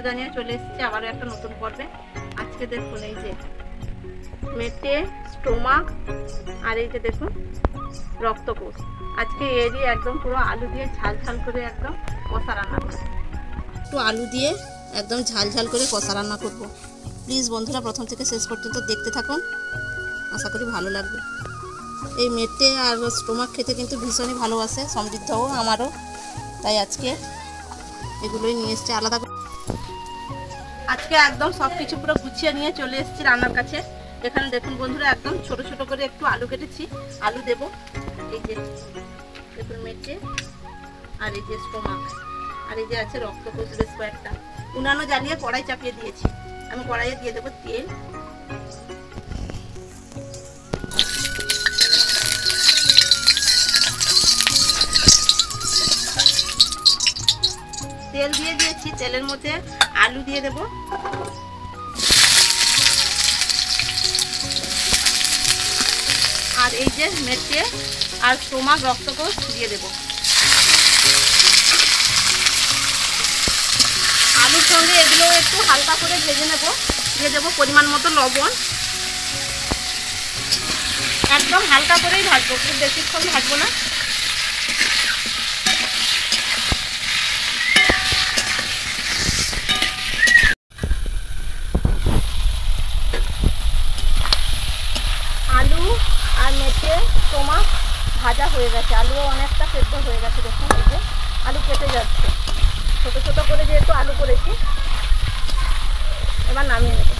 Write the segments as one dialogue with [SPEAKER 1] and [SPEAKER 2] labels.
[SPEAKER 1] জানিয়ে চলে এসেছি আবারও একটা নতুন পর্বে। আজকে দেখুন এই যে মেটে, স্টোমাক আর এই যে দেখুন রক্তকোষ। আজকে এরই একদম পুরো আলু দিয়ে ঝাল ঝাল করে একদম কষা রান্না করবো। একটু আলু দিয়ে একদম ঝাল ঝাল করে কষা রান্না করবো। প্লিজ বন্ধুরা প্রথম থেকে শেষ পর্যন্ত দেখতে থাকুন, আশা করি ভালো লাগবে। এই মেটে আর স্টোমাক খেতে কিন্তু ভীষণই ভালোবাসে সমৃদ্ধও, আমারও, তাই আজকে এগুলোই নিয়ে এসেছি আলাদা করে। আজকে একদম সব কিছু পুরো গুছিয়ে নিয়ে চলে এসেছি রান্নার কাছে। এখানে দেখুন বন্ধুরা একদম ছোট ছোট করে একটু আলু কেটেছি, আলু দেব। এই যে দেখুন মেটে আর এই যে স্টোমাক আর এই যে আছে রক্তকোষ বেশ কয়েকটা। উনানো জ্বালিয়ে কড়াই চাপিয়ে দিয়েছি। আমি কড়াইয়ে দিয়ে দেবো তেল। তেল দিয়ে দিয়েছি, তেলের মধ্যে আলু দিয়ে দেব। আর এই যে মেটে আর স্টোমাক রক্তকোষ দিয়ে দেব। আলুর সঙ্গে এগুলো একটু হালকা করে ভেজে নেব। দিয়ে দেবো পরিমাণ মতো লবণ। একদম হালকা করেই ভাজবো, খুব বেশিক্ষণ ভাজবো না। আলু আর মেটে স্টোমাক ভাজা হয়ে গেছে, আলুও অনেকটা সেদ্ধ হয়ে গেছে। দেখুন এই যে আলু কেটে যাচ্ছে, ছোট ছোট করে যেহেতু আলু করেছি। এবার নামিয়ে নেব।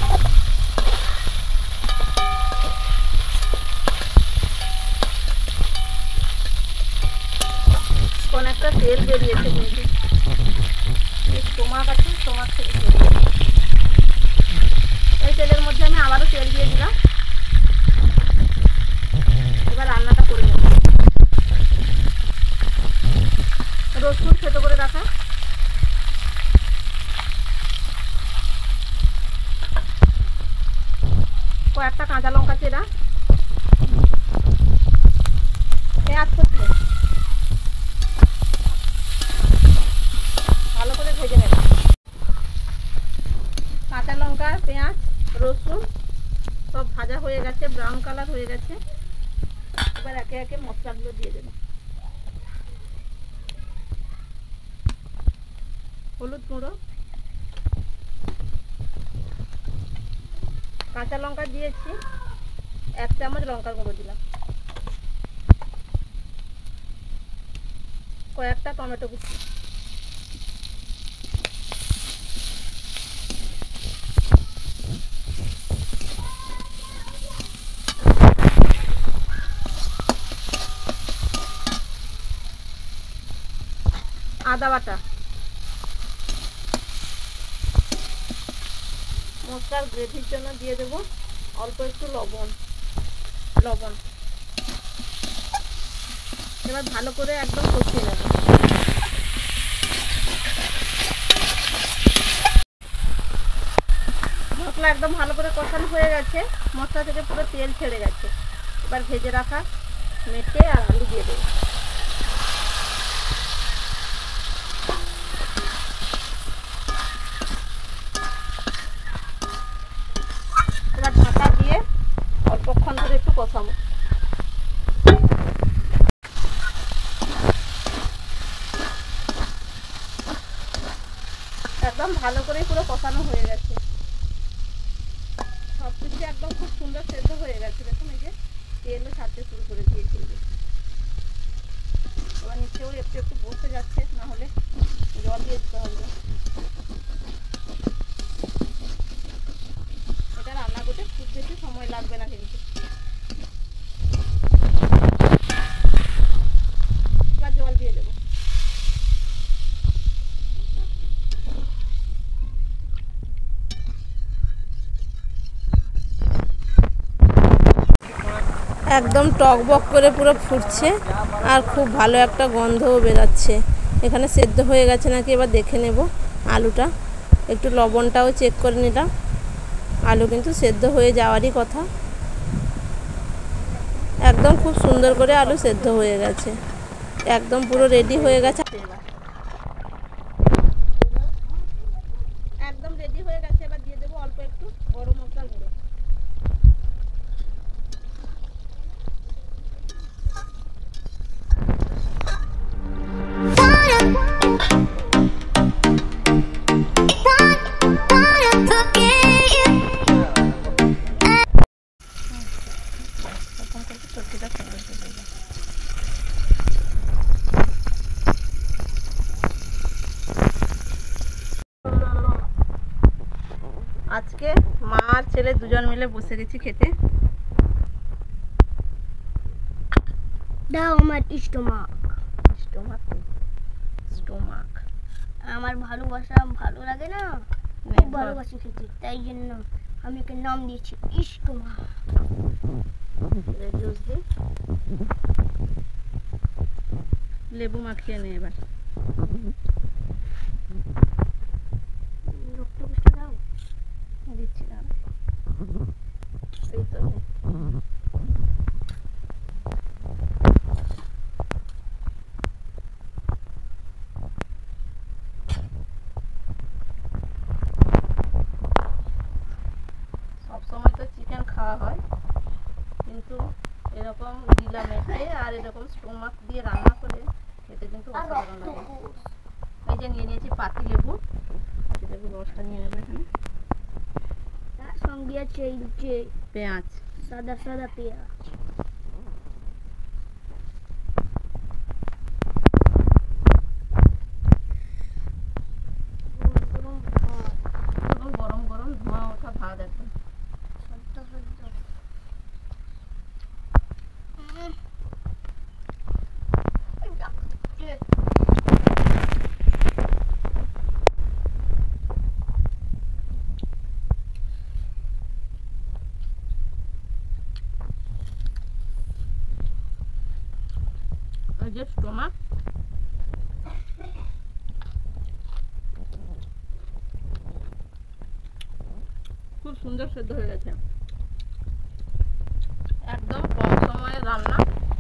[SPEAKER 1] অনেকটা তেল বেরিয়েছে কিন্তু স্টোমাক আছে, স্টোমাক থেকে এই তেলের মধ্যে আমি আবারও তেল দিয়ে দিলাম। এবার রান্নাটা করে নেব। রসুন ছোট করে রাখা, কয়েকটা কাঁচা লঙ্কা চেরা, পেঁয়াজ কুচি ভালো করে ভেজে নেব। কাঁচা লঙ্কা, পেঁয়াজ, রসুন সব ভাজা হয়ে গেছে, ব্রাউন কালার হয়ে গেছে। এবার একে একে মশলাগুলো দিয়ে দেব। হলুদ গুঁড়ো, কাঁচা লঙ্কা দিয়েছি, 1 চামচ লঙ্কার গুঁড়ো দিলাম, কয়েকটা টমেটো কুচি, আদা বাটা, মশলার গ্রেভির জন্য দিয়ে দেব অল্প একটু লবণ। এবার ভালো করে একদম কষিয়ে নেব। মশলা একদম ভালো করে কষানো হয়ে গেছে, মশলা থেকে পুরো তেল ছেড়ে গেছে। এবার ভেজে রাখা মেটে আর আলু দিয়ে দেব। এবার ঢাকা দিয়ে অল্পক্ষণ ধরে একটু কষাবো। একদম ভালো করে পুরো কষানো হয়ে গেছে, সবকিছু একদম খুব সুন্দর সেদ্ধ হয়ে গেছে। দেখুন এই যে তেলও ছাড়তে শুরু করে দিয়েছি। এবার নিচেও একটু একটু বসে যাচ্ছে, না হলে জল দিয়ে দিতে হবে। এটা রান্না করতে খুব বেশি সময় লাগবে না কিন্তু। এবার জল দিয়ে দেবো। একদম টকবক করে পুরো ফুটছে আর খুব ভালো একটা গন্ধও বেরাচ্ছে। এখানে সেদ্ধ হয়ে গেছে নাকি এবার দেখে নেব। আলুটা একটু লবণটাও চেক করে নিলাম, আলু কিন্তু সেদ্ধ হয়ে যাওয়ারই কথা। একদম খুব সুন্দর করে আলু সেদ্ধ হয়ে গেছে, একদম পুরো রেডি হয়ে গেছে। একটু গরম মশলা গুঁড়ো, সবজিটা আজকে মা আর ছেলে দুজন মিলে বসে গেছি খেতে।
[SPEAKER 2] দাও আমার স্টোমাক।
[SPEAKER 1] স্টোমাক স্টোমাক
[SPEAKER 2] আমার ভালোবাসা ভালো লাগে না, খুব ভালোবাসি খেতে, তাই জন্য আমি একে নাম দিয়েছি স্টোমাক।
[SPEAKER 1] জুস দিই, লেবু মাখিয়ে নে এবার।
[SPEAKER 2] রক্তপুষ্ট দাও,
[SPEAKER 1] দিচ্ছি না, এই তো সবসময় তো চিকেন খাওয়া হয়, কিন্তু এরকম ডিলা মেটে আর এরকম স্টোমাক দিয়ে রান্না করে খেতে কিন্তু অসাধারণ লাগে। এই যে নিয়ে নিয়েছি পাতি লেবু, পাতি লেবু রসটা নিয়ে নেবে এখানে।
[SPEAKER 2] তার সঙ্গে আছে এই যে
[SPEAKER 1] পেঁয়াজ,
[SPEAKER 2] সাদা সাদা পেঁয়াজ,
[SPEAKER 1] গরম গরম ধোঁয়া ওঠা ভাত একদম। ওই যে স্টোমাক, খুব সুন্দর সেদ্ধ হয়ে গেছে, একদম কম সময়ের রান্না।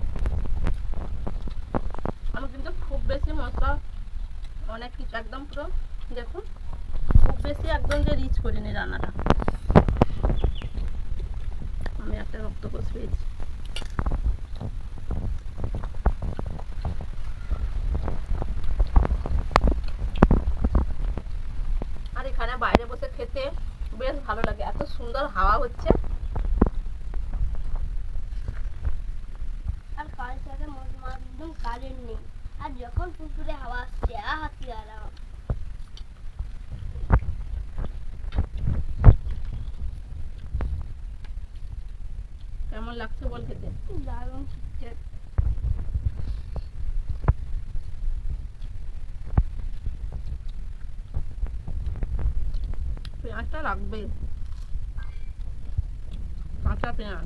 [SPEAKER 1] আমি কিন্তু খুব বেশি মশলা অনেক কিছু একদম পুরো দেখুন, খুব বেশি একদম যে রিচ করিনি রান্নাটা। আমি একটা রক্তকোষ পেয়েছি। আর এখানে বাইরে বসে খেতে বেশ ভালো লাগে, এত সুন্দর হাওয়া হচ্ছে।
[SPEAKER 2] আর কাল থেকে একদম কারেন্ট নেই, আর যখন পুকুরে হাওয়া আসছে হাতি আরাম।
[SPEAKER 1] কেমন লাগছে বল খেতে?
[SPEAKER 2] দারুণ হচ্ছে।
[SPEAKER 1] পেঁয়াজটা রাখবে, কাঁচা পেঁয়াজ।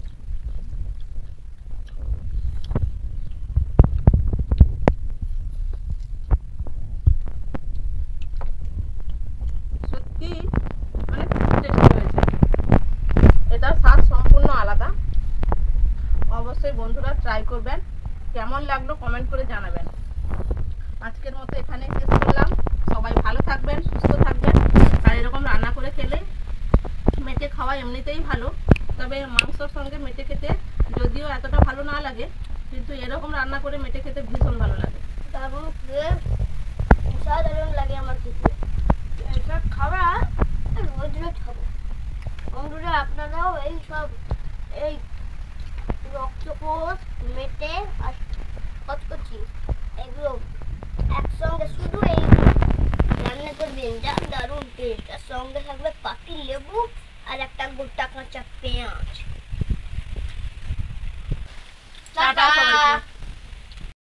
[SPEAKER 1] সত্যি অনেক টেস্টি হয়েছে, এটার স্বাদ সম্পূর্ণ আলাদা। অবশ্যই বন্ধুরা ট্রাই করবেন, কেমন লাগলো কমেন্ট করে জানাবেন। আজকের মতো এখানেই শেষ করলাম। সবাই ভালো থাকবেন, সুস্থ থাকবেন। আর এরকম রান্না করে খেলে মেটে খাওয়া এমনিতেই ভালো, তবে মাংসর সঙ্গে মেটে খেতে যদিও এতটা ভালো না লাগে, কিন্তু এরকম রান্না করে মেটে খেতে ভীষণ ভালো লাগে।
[SPEAKER 2] দারুণ অসাধারণ লাগে আমার খেতে। এটা খাবার রোজ রোজ খাবো। বন্ধুরা আপনারাও এই সব এই রক্তকোষ, মেটে আর কচকচি এগুলো একসঙ্গে শুধু এই রান্না করবেন, যা দারুণ টেস্ট। আর সঙ্গে থাকবে পাতি লেবু আর একটা গোটা কাঁচা পেঁয়াজ।
[SPEAKER 1] টাটা সবাইকে।